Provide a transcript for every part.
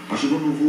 Parce que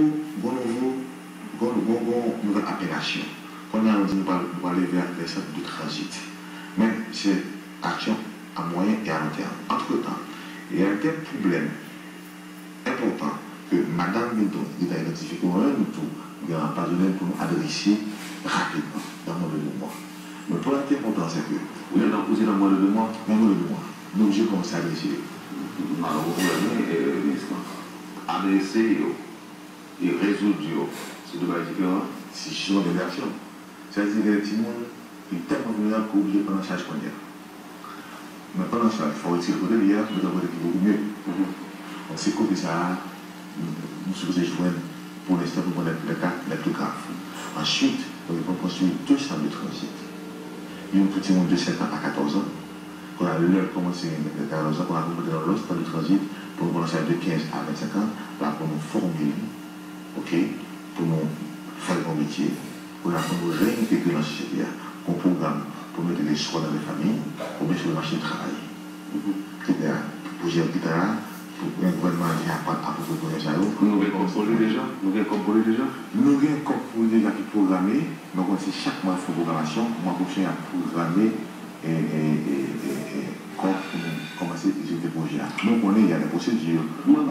nouvelle appellation. Quand on a dit nous va aller vers les centres de transit. Mais c'est action à moyen et à long terme. Entre-temps, il y a des problèmes importants que Madame Milton a identifié pour nous tout, il y a un partenaire pour nous adresser rapidement dans moins de 2 mois. Mais pour l'important, c'est que vous êtes posé dans moins de 2 mois. Dans moins de 2 mois. Nous, j'ai commencé à adresser. Alors, vous pouvez adresser et résoudre ces deux bails différents. C'est justement des versions. C'est-à-dire que les petits monde, il est tellement vulnérable qu'on est obligé de prendre en charge qu'on est. Mais pendant ça, il faut retirer le côté de l'hier, mais dans le côté qui vaut mieux. Donc c'est côté ça, nous sommes joindre pour l'instant pour les cas les plus graves. Ensuite, on va construire 2 centres de transit. Il y a un petit monde de 7 ans à 14 ans. Qu'on a commencé à 14 ans, qu'on a commencé dans l'autre centre de transit pour nous commencer de 15 à 25 ans, là pour nous former, ok, pour nous faire un métier, pour nous réintégrer dans la société, un programme pour mettre les soins dans les familles, pour mettre sur le marché du travail, etc. Pour gérer, etc. Pour un gouvernement qui a pas à propos de ça. Nous avons composé déjà. Nous avons composé déjà qui programmé, donc c'est chaque mois il faut programmation, moi prochain à programmer et commencer à exécuter le projet. Donc on est, il y a des procédures. Moi,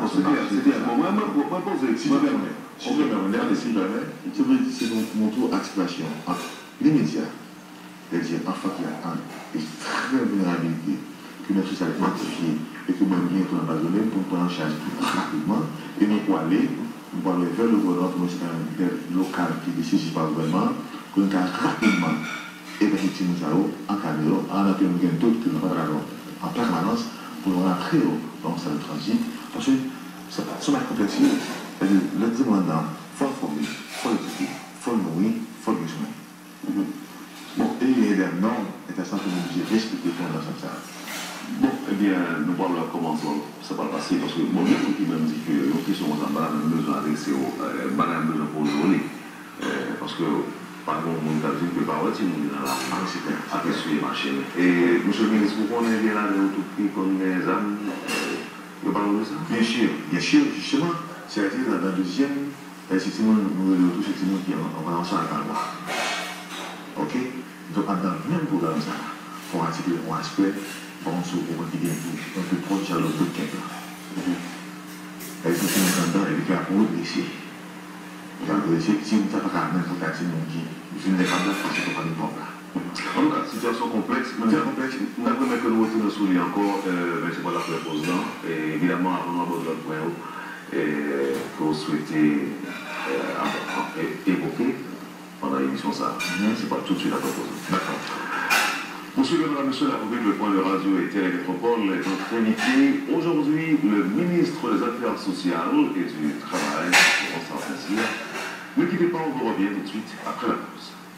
c'est mon tour d'activation entre les médias, c'est-à-dire en fait qu'il y a une extrême vulnérabilité que notre société a identifiée et que même bien dans la zone pour prendre en charge rapidement et nous pour aller vers le gouvernement pour un local qui est décisif par le gouvernement, que nous avons rapidement et effectivement encadré, en attendant d'autres qui nous parlent en permanence pour nous rentrer dans ce transit. Parce que c'est ma complexité. C'est-à-dire, le demandant, il faut le former, il faut l'éduquer, il faut le nourrir, il faut le besoin. Bon, et il y a des normes intéressantes que nous devons respecter pour dans ce sens. Bon, eh bien, nous parlons comment ça va passer, parce que bon, il y a qui même dit que les questions ont besoin d'adresser au madame besoin pour le donner. Parce que, par exemple, on a dit que par là, nous dans la à sur les machines. Et, monsieur le ministre, vous connaissez bien là, tout qui connaît les âmes, vous parlez de ça? Bien sûr, justement, c'est-à-dire dans la deuxième, effectivement, nous avons tout effectivement qui on va ensemble à la loi. Ok? Donc, dans le même programme, ça, pour articuler un aspect, pour on se comprend qu'il y a un peu trop de chaleur de quelqu'un. Et c'est une entendant, et puis après, on va essayer. Si vous n'avez pas même pour taxer mon qui, je n'ai pas de façon de parler pour là. En tout cas, situation complexe. Nous avons que nous retournons sur lui encore, merci pour la président. Et évidemment, avant d'abord le point que vous souhaitez évoquer pendant l'émission, ça, c'est pas tout de suite à proposer. D'accord. Monsieur le Monsieur, la rubrique Le Point de Radio et Télémétropole est notre invité aujourd'hui, le ministre des Affaires sociales et du Travail, François Saint-Cyr. Ne quittez pas, on vous revient tout de suite après la pause.